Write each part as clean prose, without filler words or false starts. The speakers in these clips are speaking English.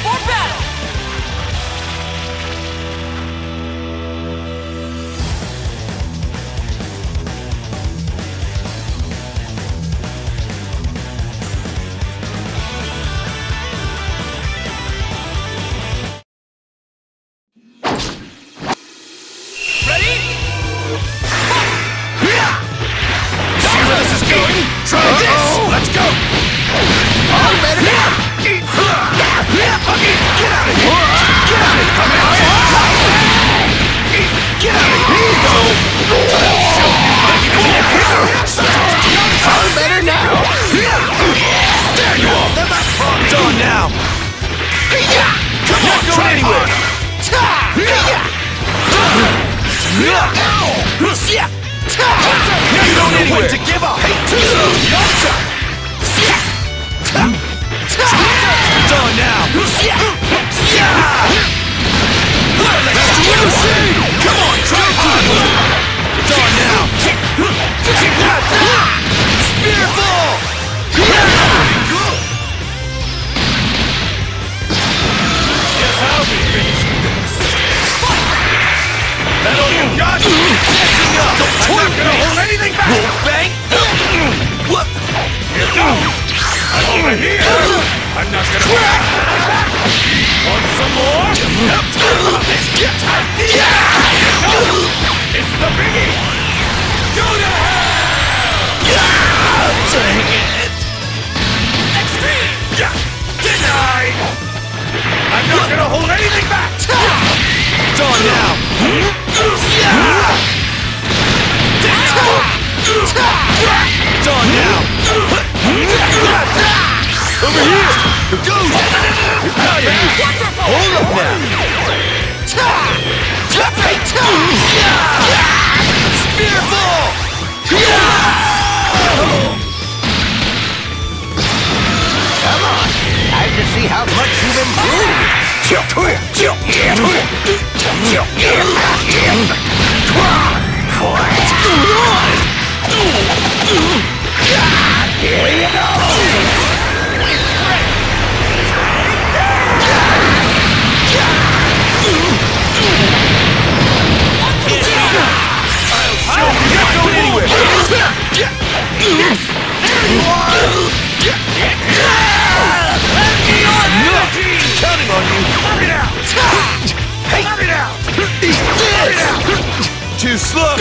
for battle! Too slow!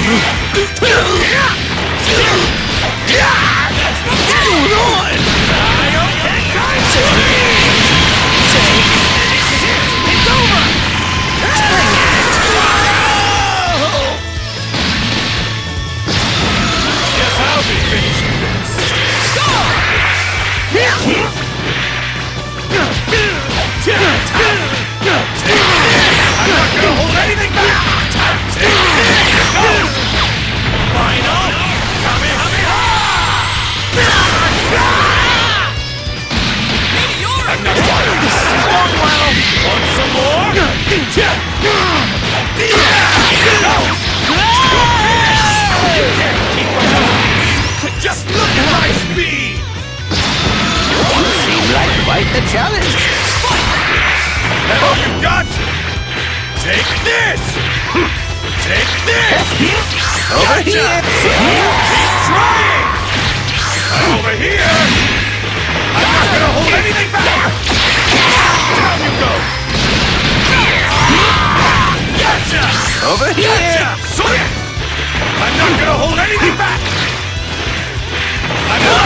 Just look at my speed! You seem like quite the challenge. That all you got? Take this! Take this! Over here! Keep trying! I'm over here! I'm not gonna hold anything back! Down you go! Gotcha! Over here! Gotcha! Swing it! I'm not gonna hold anything back! I'm not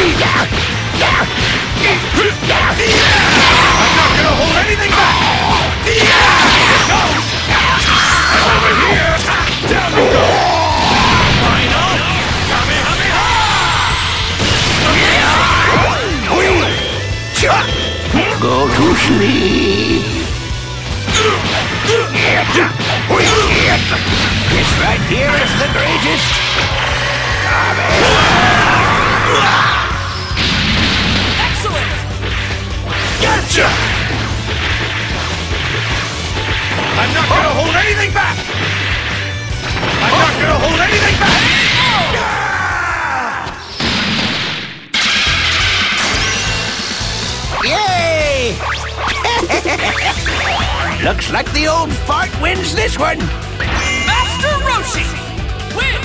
gonna hold anything back! Here goes! I'm over here! Down you go! Final! Kamehameha! Go to sleep! This right here is the greatest! Excellent! Gotcha! I'm not gonna hold anything back! I'm not gonna hold anything back! Yay! Looks like the old fart wins this one. Master Roshi! Win!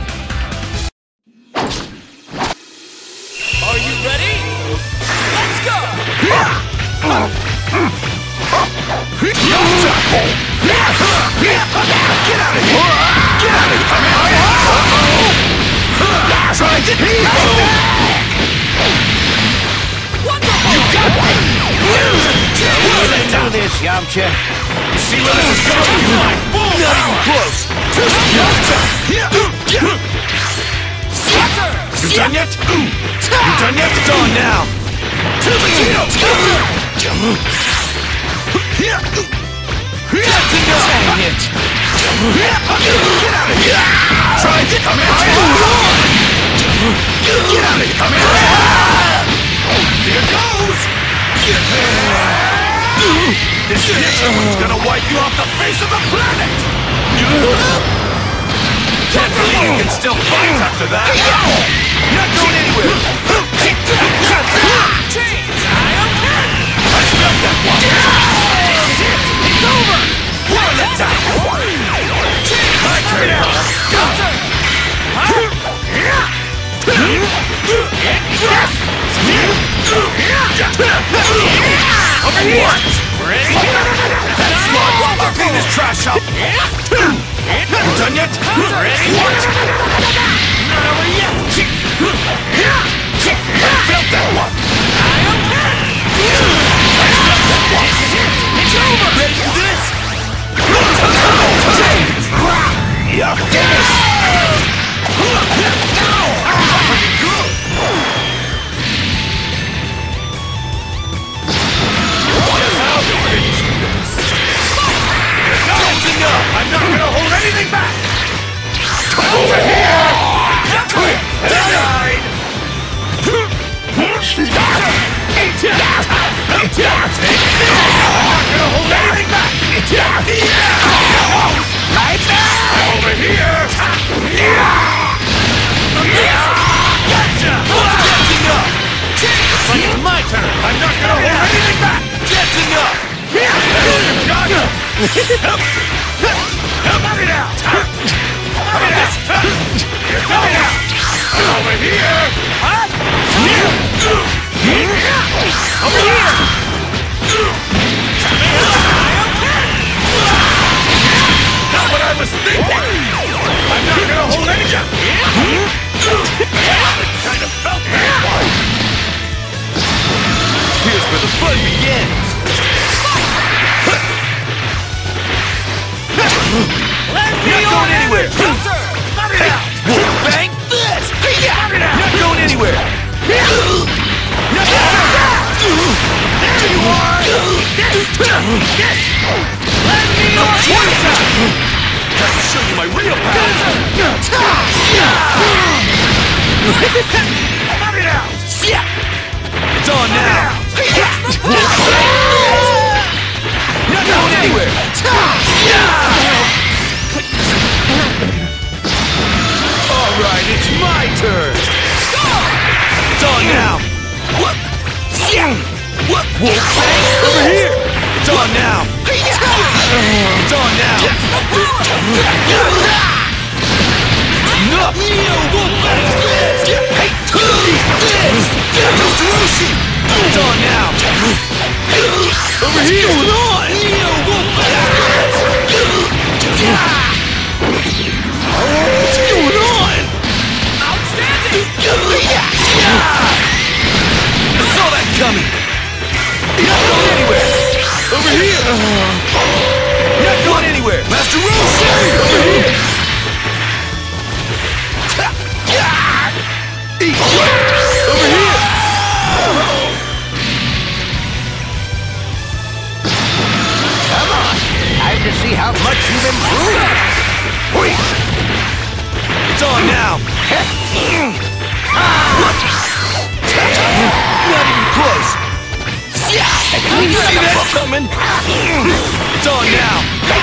Are you ready? Let's go! Get out of here! Get out of here! Try to Wonderful! Let's do this, Yamcha. see where this is going? Not even close! You done yet? You done yet? It's on now! Vegito! That's enough! Dang it! Get out of here! Try to come in! Get out of here! Come in! Here goes! This next one's gonna wipe you off the face of the planet! Can't believe you can still fight after that! Not going anywhere! Change! I am here! I felt that one! This is it! It's over! One attack! My turn! Counter! Over here! Ready? That's smart! I'll clean this trash up! You done yet? Ready? What? Not over yet! I felt that one! I am here! This is it! It's over! Ready for this? You're finished! Pretty good! Guess I'll finish this! That's enough! I'm not gonna hold anything back! Over here! Denied! I'm not gonna hold anything back! Right back! Over here! Gotcha! That's enough! Looks like it's my turn! I'm not gonna hold anything back! That's enough! Knock it out! How about this? You're coming out! Over here! Over here! Not what I was thinking! I'm not gonna hold anything! Kind of felt that one! Here's where the fun begins! Not going anywhere! Knock it out! Bang this! Knock it out! Not going anywhere! Knock it out! There you are! Let me on! Time to show you my real power! Knock it out! It's on now! Not going anywhere! Alright, it's my turn! It's on now! What? Over here! It's on now! It's on now! Enough! Mr. Roshi! It's on now! Over here! What's going on? What's going on? Outstanding! I saw that coming! Not going anywhere! Over here! Not going anywhere! Master Roshi! Over here! Over here! Come on. Time to see how much you've improved. It's on now! Not even close! You See that coming? It's on now!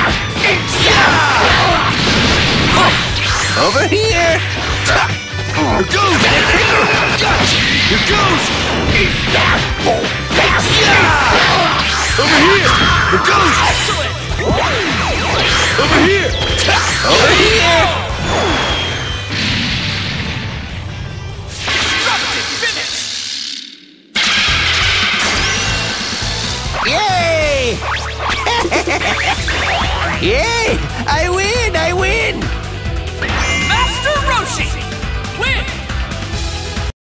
Over here. Here goes! Here goes! Over here! Here goes! Excellent! Over here! Over here! Disruptive finish! Yay! Yay! I win! I win! Master Roshi!